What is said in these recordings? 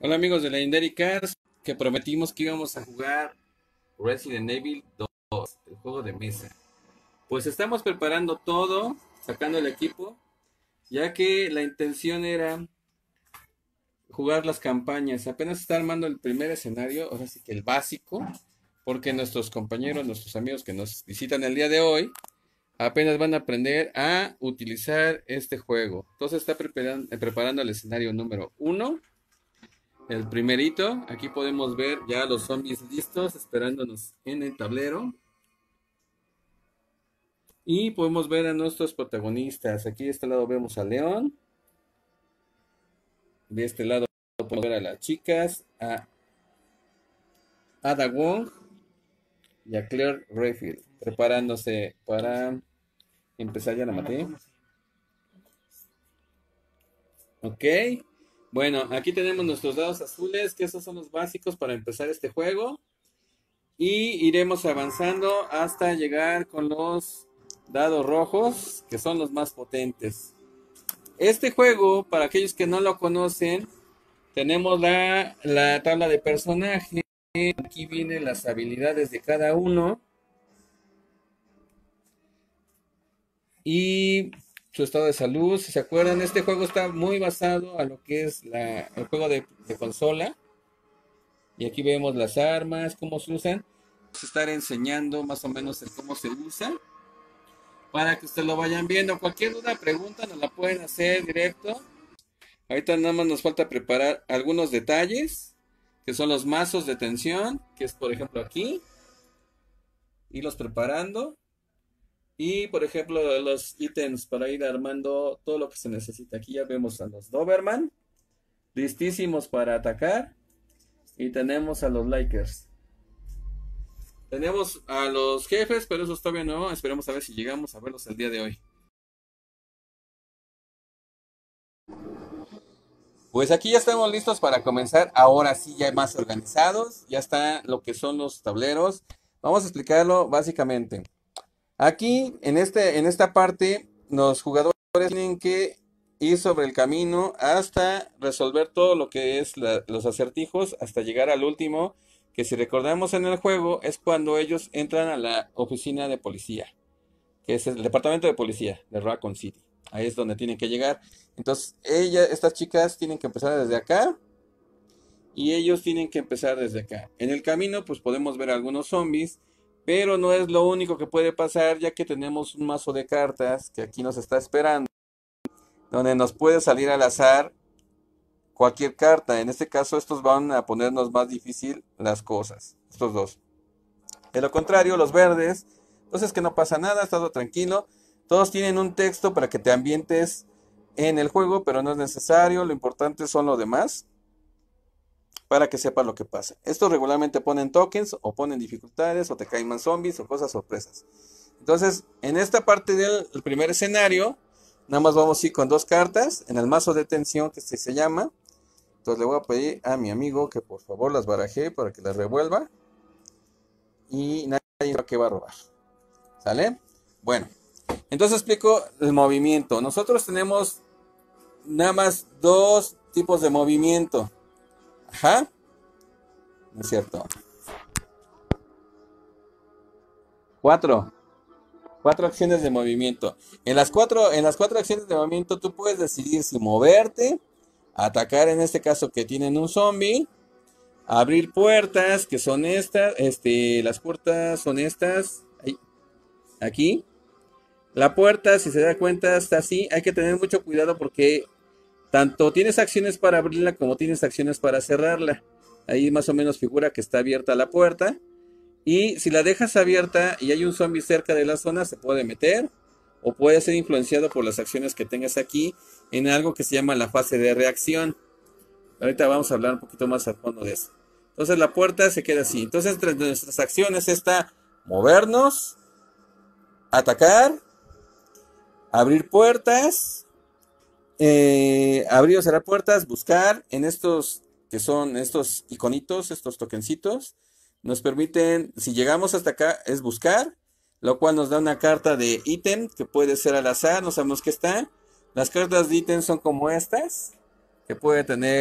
Hola amigos de Legendary Cars, que prometimos que íbamos a jugar Resident Evil 2, el juego de mesa. Pues estamos preparando todo, sacando el equipo, ya que la intención era jugar las campañas. Apenas está armando el primer escenario, ahora sí que el básico, porque nuestros compañeros, nuestros amigos que nos visitan el día de hoy, apenas van a aprender a utilizar este juego. Entonces está preparando el escenario número 1. El primerito, aquí podemos ver ya los zombies listos esperándonos en el tablero. Y podemos ver a nuestros protagonistas. Aquí de este lado vemos a León. De este lado podemos ver a las chicas, a Ada Wong y a Claire Redfield. Preparándose para empezar, ya la maté. Ok. Bueno, aquí tenemos nuestros dados azules, que esos son los básicos para empezar este juego. Y iremos avanzando hasta llegar con los dados rojos, que son los más potentes. Este juego, para aquellos que no lo conocen, tenemos la tabla de personaje. Aquí vienen las habilidades de cada uno. Y su estado de salud. Si se acuerdan, este juego está muy basado a lo que es el juego de consola. Y aquí vemos las armas, cómo se usan. Vamos a estar enseñando más o menos el cómo se usa, para que ustedes lo vayan viendo. Cualquier duda, pregunta, nos la pueden hacer directo. Ahorita nada más nos falta preparar algunos detalles, que son los mazos de tensión, que es por ejemplo aquí. Irlos preparando. Y por ejemplo los ítems para ir armando todo lo que se necesita. Aquí ya vemos a los Doberman, listísimos para atacar. Y tenemos a los Lakers. Tenemos a los jefes, pero esos todavía no. Esperemos a ver si llegamos a verlos el día de hoy. Pues aquí ya estamos listos para comenzar. Ahora sí, ya más organizados. Ya está lo que son los tableros. Vamos a explicarlo básicamente. Aquí, en esta parte, los jugadores tienen que ir sobre el camino hasta resolver todo lo que es los acertijos, hasta llegar al último, que si recordamos en el juego, es cuando ellos entran a la oficina de policía, que es el departamento de policía de Raccoon City. Ahí es donde tienen que llegar. Entonces, estas chicas tienen que empezar desde acá y ellos tienen que empezar desde acá. En el camino, pues podemos ver algunos zombies, pero no es lo único que puede pasar, ya que tenemos un mazo de cartas que aquí nos está esperando, donde nos puede salir al azar cualquier carta. En este caso, estos van a ponernos más difícil las cosas, estos dos. De lo contrario, los verdes, entonces que no pasa nada, está todo tranquilo. Todos tienen un texto para que te ambientes en el juego, pero no es necesario. Lo importante son los demás, para que sepas lo que pasa. Estos regularmente ponen tokens, o ponen dificultades, o te caen más zombies, o cosas sorpresas. Entonces, en esta parte del primer escenario, nada más vamos a ir con dos cartas, en el mazo de tensión, que se llama. Entonces le voy a pedir a mi amigo que por favor las baraje para que las revuelva. Y nadie sabe qué va a robar. ¿Sale? Bueno, entonces explico el movimiento. Nosotros tenemos nada más dos tipos de movimiento. Ajá. No es cierto. Cuatro acciones de movimiento. En las cuatro acciones de movimiento tú puedes decidir si moverte, atacar, en este caso que tienen un zombie, abrir puertas, que son estas, las puertas son estas, ahí, aquí. La puerta, si se da cuenta, está así. Hay que tener mucho cuidado porque tanto tienes acciones para abrirla como tienes acciones para cerrarla. Ahí más o menos figura que está abierta la puerta. Y si la dejas abierta y hay un zombie cerca de la zona, se puede meter o puede ser influenciado por las acciones que tengas aquí en algo que se llama la fase de reacción. Ahorita vamos a hablar un poquito más a fondo de eso. Entonces la puerta se queda así. Entonces entre nuestras acciones está movernos, atacar, abrir puertas, abrir o cerrar puertas, buscar en estos que son estos iconitos, estos tokencitos. Nos permiten, si llegamos hasta acá, es buscar, lo cual nos da una carta de ítem que puede ser al azar, no sabemos qué está. Las cartas de ítem son como estas, que puede tener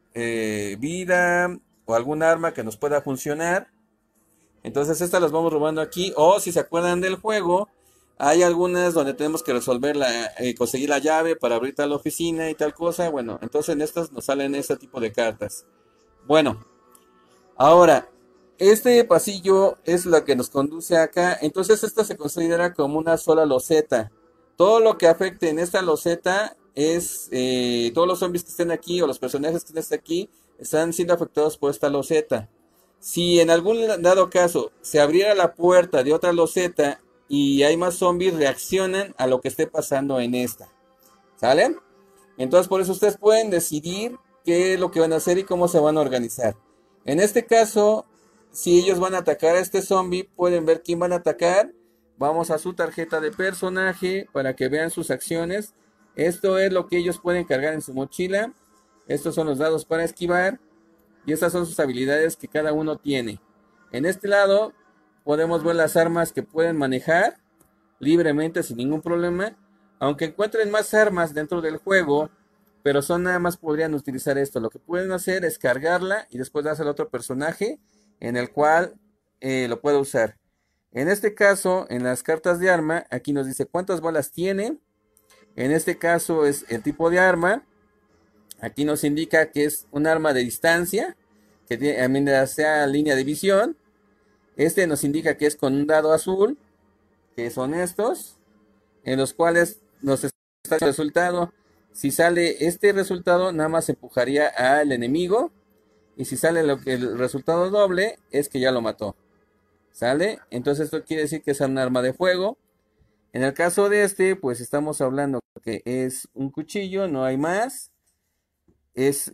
vida o algún arma que nos pueda funcionar. Entonces estas las vamos robando aquí. O si se acuerdan del juego, hay algunas donde tenemos que resolver conseguir la llave para abrir tal oficina y tal cosa. Bueno, entonces en estas nos salen este tipo de cartas. Bueno, ahora, este pasillo es la que nos conduce acá. Entonces esta se considera como una sola loseta. Todo lo que afecte en esta loseta es, todos los zombies que estén aquí o los personajes que estén aquí están siendo afectados por esta loseta. Si en algún dado caso se abriera la puerta de otra loseta y hay más zombies, reaccionan a lo que esté pasando en esta. ¿Sale? Entonces por eso ustedes pueden decidir qué es lo que van a hacer y cómo se van a organizar. En este caso, si ellos van a atacar a este zombie, pueden ver quién van a atacar. Vamos a su tarjeta de personaje para que vean sus acciones. Esto es lo que ellos pueden cargar en su mochila. Estos son los dados para esquivar. Y estas son sus habilidades que cada uno tiene. En este lado podemos ver las armas que pueden manejar libremente sin ningún problema. Aunque encuentren más armas dentro del juego, pero son nada más podrían utilizar esto. Lo que pueden hacer es cargarla y después dársela a otro personaje en el cual lo puede usar. En este caso, en las cartas de arma, aquí nos dice cuántas balas tiene. En este caso es el tipo de arma. Aquí nos indica que es un arma de distancia, que tiene, sea línea de visión. Este nos indica que es con un dado azul, que son estos, en los cuales nos está el resultado. Si sale este resultado, nada más empujaría al enemigo. Y si sale el resultado doble, es que ya lo mató. ¿Sale? Entonces esto quiere decir que es un arma de fuego. En el caso de este, pues estamos hablando que es un cuchillo, no hay más. Es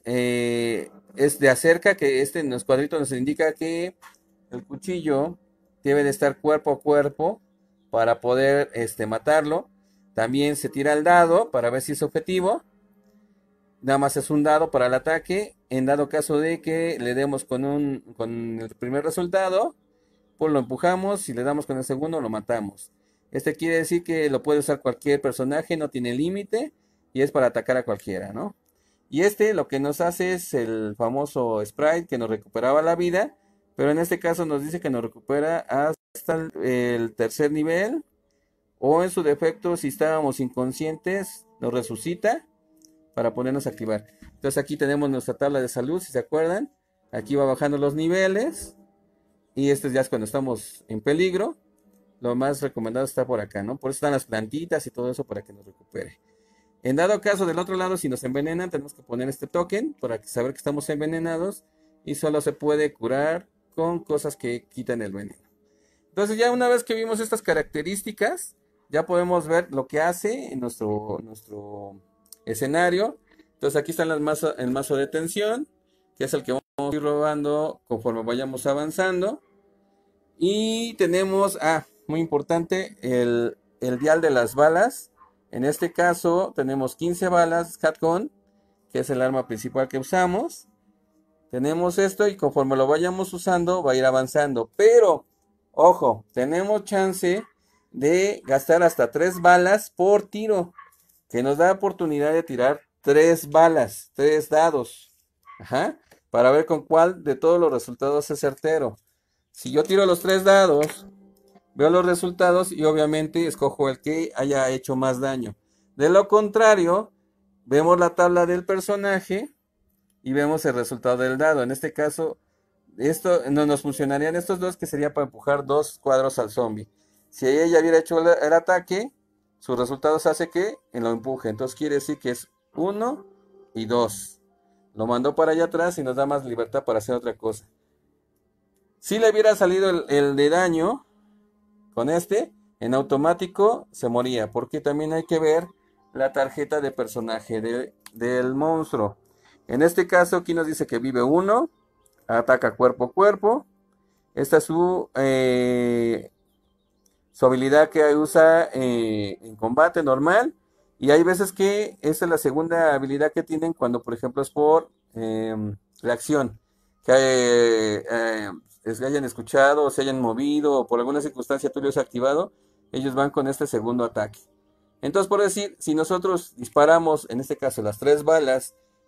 de acerca, que en los cuadritos nos indica que el cuchillo debe de estar cuerpo a cuerpo para poder matarlo. También se tira el dado para ver si es objetivo. Nada más es un dado para el ataque. En dado caso de que le demos con el primer resultado, pues lo empujamos. Si le damos con el segundo, lo matamos. Este quiere decir que lo puede usar cualquier personaje, no tiene límite y es para atacar a cualquiera, ¿no? Y lo que nos hace es el famoso sprite que nos recuperaba la vida, pero en este caso nos dice que nos recupera hasta el tercer nivel, o en su defecto, si estábamos inconscientes, nos resucita para ponernos a activar. Entonces aquí tenemos nuestra tabla de salud, si se acuerdan. Aquí va bajando los niveles, y ya es cuando estamos en peligro. Lo más recomendado está por acá, ¿no? Por eso están las plantitas y todo eso para que nos recupere. En dado caso, del otro lado, si nos envenenan, tenemos que poner este token para saber que estamos envenenados. Y solo se puede curar con cosas que quitan el veneno. Entonces ya una vez que vimos estas características, ya podemos ver lo que hace en nuestro escenario. Entonces aquí están el mazo de tensión, que es el que vamos a ir robando conforme vayamos avanzando. Y tenemos, muy importante, el dial de las balas. En este caso tenemos 15 balas Hatgun, que es el arma principal que usamos. Tenemos esto y conforme lo vayamos usando va a ir avanzando. Pero, ojo, tenemos chance de gastar hasta 3 balas por tiro, que nos da oportunidad de tirar 3 balas, 3 dados. Ajá, para ver con cuál de todos los resultados es certero. Si yo tiro los 3 dados, veo los resultados y obviamente escojo el que haya hecho más daño. De lo contrario, vemos la tabla del personaje y vemos el resultado del dado. En este caso, esto no nos funcionarían estos dos, que sería para empujar 2 cuadros al zombie. Si ella hubiera hecho el ataque, sus resultados hace que lo empuje. Entonces quiere decir que es 1 y 2. Lo mandó para allá atrás y nos da más libertad para hacer otra cosa. Si le hubiera salido el de daño con en automático se moría, porque también hay que ver la tarjeta de personaje del monstruo. En este caso aquí nos dice que vive 1, ataca cuerpo a cuerpo. Esta es su habilidad que usa en combate normal. Y hay veces que esta es la segunda habilidad que tienen cuando, por ejemplo, es por reacción. Que hayan escuchado o se hayan movido o por alguna circunstancia tú lo has activado, ellos van con este segundo ataque. Entonces, por decir, si nosotros disparamos, en este caso, las 3 balas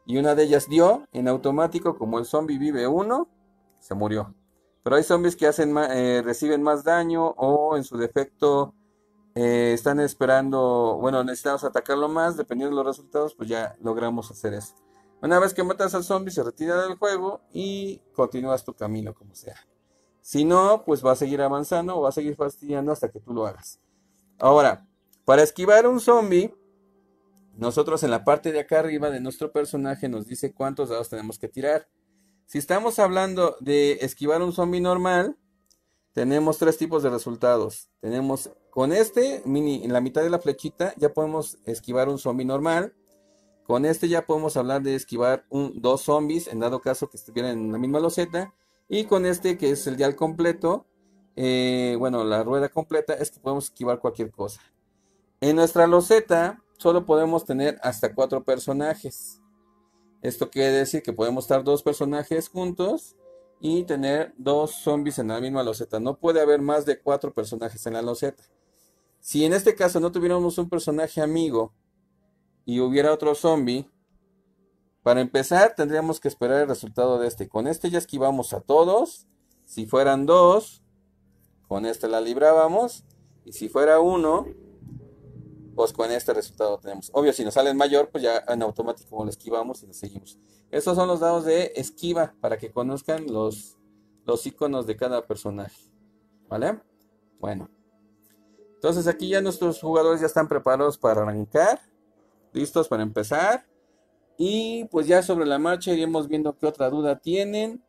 y una de ellas dio en automático, como el zombie vive uno, se murió. Pero hay zombies que reciben más daño o en su defecto están esperando, bueno, necesitamos atacarlo más, dependiendo de los resultados, pues ya logramos hacer eso. Una vez que matas al zombie, se retira del juego y continúas tu camino como sea. Si no, pues va a seguir avanzando o va a seguir fastidiando hasta que tú lo hagas. Ahora, para esquivar un zombie, nosotros en la parte de acá arriba de nuestro personaje nos dice cuántos dados tenemos que tirar. Si estamos hablando de esquivar un zombie normal, tenemos tres tipos de resultados. Tenemos con este mini en la mitad de la flechita ya podemos esquivar un zombie normal. Con este ya podemos hablar de esquivar dos zombies en dado caso que estuvieran en la misma loseta. Y con este que es el dial completo, bueno, la rueda completa, es que podemos esquivar cualquier cosa. En nuestra loseta solo podemos tener hasta 4 personajes. Esto quiere decir que podemos estar 2 personajes juntos y tener 2 zombies en la misma loseta. No puede haber más de 4 personajes en la loseta. Si en este caso no tuviéramos un personaje amigo y hubiera otro zombie, para empezar tendríamos que esperar el resultado de este. Con este ya esquivamos a todos. Si fueran 2, con este la librábamos. Y si fuera 1, pues con este resultado tenemos. Obvio, si nos sale mayor, pues ya en automático lo esquivamos y lo seguimos. Estos son los dados de esquiva para que conozcan los iconos de cada personaje. ¿Vale? Bueno. Entonces aquí ya nuestros jugadores ya están preparados para arrancar. Listos para empezar. Y pues ya sobre la marcha iremos viendo qué otra duda tienen.